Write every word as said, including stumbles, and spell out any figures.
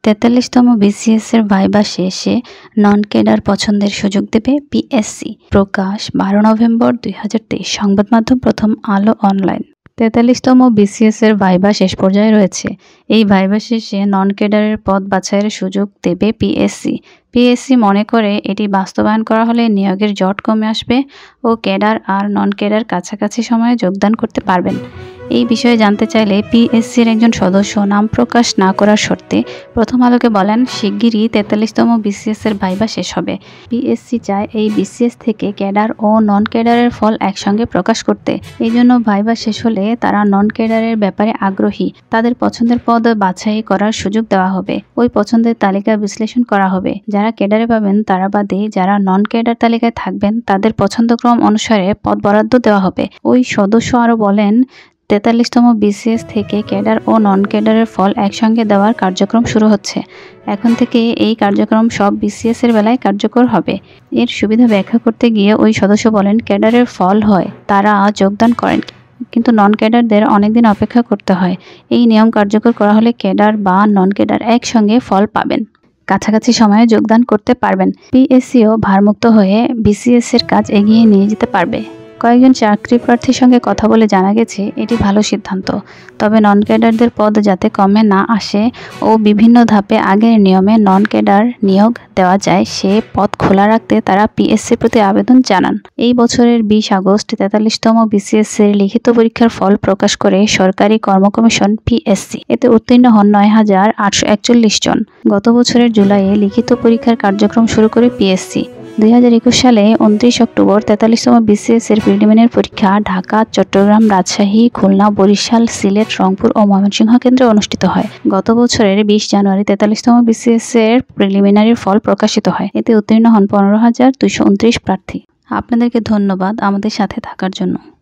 তেতাল্লিশতম BCS এর viva শেষে non cadre পছন্দের সুযোগ দেবে পিএসসি। প্রকাশ বারো নভেম্বর দুই হাজার তেইশ। সংবাদ মাধ্যম প্রথম আলো অনলাইন। তেতাল্লিশতম বিসিএস এর ভাইবা শেষ পর্যায়ে রয়েছে। এই ভাইবা শেষে নন ক্যাডারের পদ বাছাইয়ের সুযোগ দেবে পিএসসি। পিএসসি মনে করে এটি বাস্তবায়ন করা হলে নিয়োগের জট কমে আসবে ও ক্যাডার আর নন ক্যাডার কাছাকাছি সময়ে যোগদান করতে পারবেন। এই বিষয়ে জানতে চাইলে পিএসসির একজন সদস্য নাম প্রকাশ না করার শর্তে প্রথম আলোকে বলেন, শিগগিরই তেতাল্লিশতম বিসিএস এর ভাইবা শেষ হবে। পিএসসি চায় এই বিসিএস থেকে ক্যাডার ও নন ক্যাডারের ফল একসঙ্গে প্রকাশ করতে। এই জন্য ভাইবা শেষ হলে তারা নন ক্যাডারের ব্যাপারে আগ্রহী তাদের পছন্দের পদ বাছাই করার সুযোগ দেওয়া হবে। ওই পছন্দের তালিকা বিশ্লেষণ করা হবে। যারা ক্যাডারে পাবেন তারা বাদে যারা নন ক্যাডার তালিকায় থাকবেন তাদের পছন্দক্রম অনুসারে পদ বরাদ্দ দেওয়া হবে। ওই সদস্য আরও বলেন, তেতাল্লিশতম বিসিএস থেকে ক্যাডার ও নন ক্যাডারের ফল একসঙ্গে দেওয়ার কার্যক্রম শুরু হচ্ছে। এখন থেকে এই কার্যক্রম সব বিসিএস এর বেলায় কার্যকর হবে। এর সুবিধা ব্যাখ্যা করতে গিয়ে ওই সদস্য বলেন, ক্যাডারের ফল হয় তারা যোগদান করেন, কিন্তু নন ক্যাডারদের অনেকদিন অপেক্ষা করতে হয়। এই নিয়ম কার্যকর করা হলে ক্যাডার বা নন ক্যাডার একসঙ্গে ফল পাবেন, কাছাকাছি সময়ে যোগদান করতে পারবেন। পিএসসিও ভারমুক্ত হয়ে বিসিএস এর কাজ এগিয়ে নিয়ে যেতে পারবে। কয়েকজন চাকরি প্রার্থীর সঙ্গে কথা বলে জানা গেছে এটি ভালো সিদ্ধান্ত। তবে নন ক্যাডারদের পদ যাতে কমে না আসে ও বিভিন্ন ধাপে আগের নিয়মে নন ক্যাডার নিয়োগ দেওয়া যায় সে পদ খোলা রাখতে তারা পিএসসির প্রতি আবেদন জানান। এই বছরের বিশ আগস্ট তেতাল্লিশতম বিসিএস এর লিখিত পরীক্ষার ফল প্রকাশ করে সরকারি কর্ম কমিশন পিএসসি। এতে উত্তীর্ণ হন নয় হাজার আটশো একচল্লিশ জন। গত বছরের জুলাইয়ে লিখিত পরীক্ষার কার্যক্রম শুরু করে পিএসসি। দুই হাজার একুশ সালে উনত্রিশ অক্টোবর তেতাল্লিশতম বিসিএস এর প্রিলিমিনারি পরীক্ষা ঢাকা, চট্টগ্রাম, রাজশাহী, খুলনা, বরিশাল, সিলেট, রংপুর ও ময়মনসিংহ কেন্দ্রে অনুষ্ঠিত হয়। গত বছরের বিশ জানুয়ারি তেতাল্লিশতম বিসিএস এর প্রিলিমিনারি ফল প্রকাশিত হয়। এতে উত্তীর্ণ হন পনেরো হাজার দুইশো উনত্রিশ প্রার্থী। আপনাদেরকে ধন্যবাদ আমাদের সাথে থাকার জন্য।